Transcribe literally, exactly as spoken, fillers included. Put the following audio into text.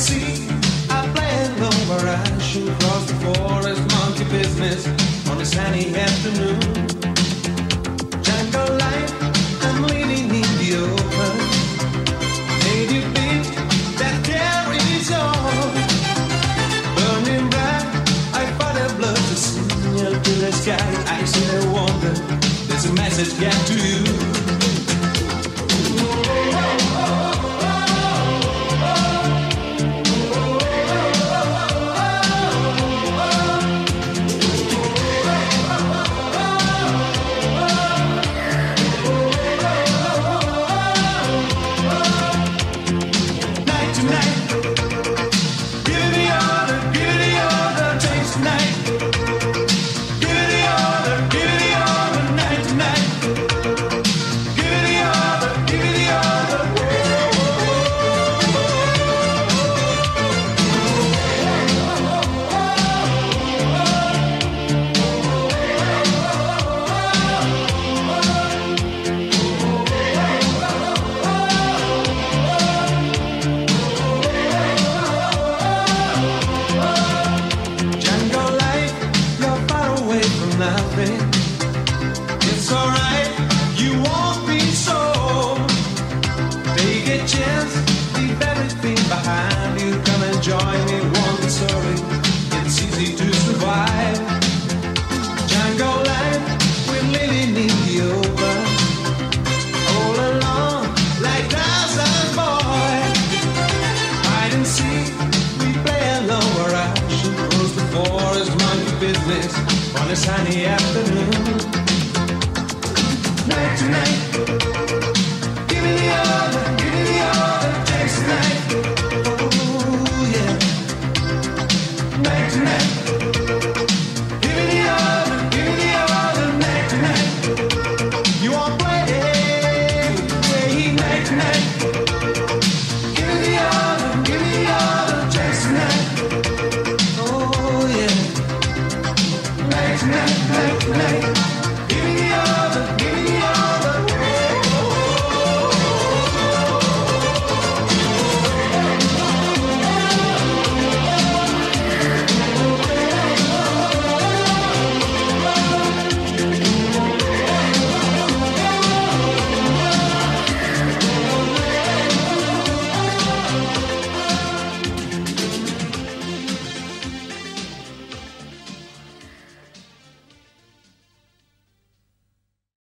sea, I play alone where I shoot across the forest, monkey business on a sunny afternoon. Jungle life, I'm leaning in the open. Native beat that carries on. Burning bright, I fought a blood to signal to the sky. I see the wonder, there's a message get to you. It's alright, you won't be so. Take a chance, leave everything behind you. Come and join me, won't be sorry. It's easy to survive. Jungle life, we're living in the open. All alone, like Tarzan boy. Hide and seek, we play alone where I should close the forest, monkey business on a sunny afternoon. Night to night.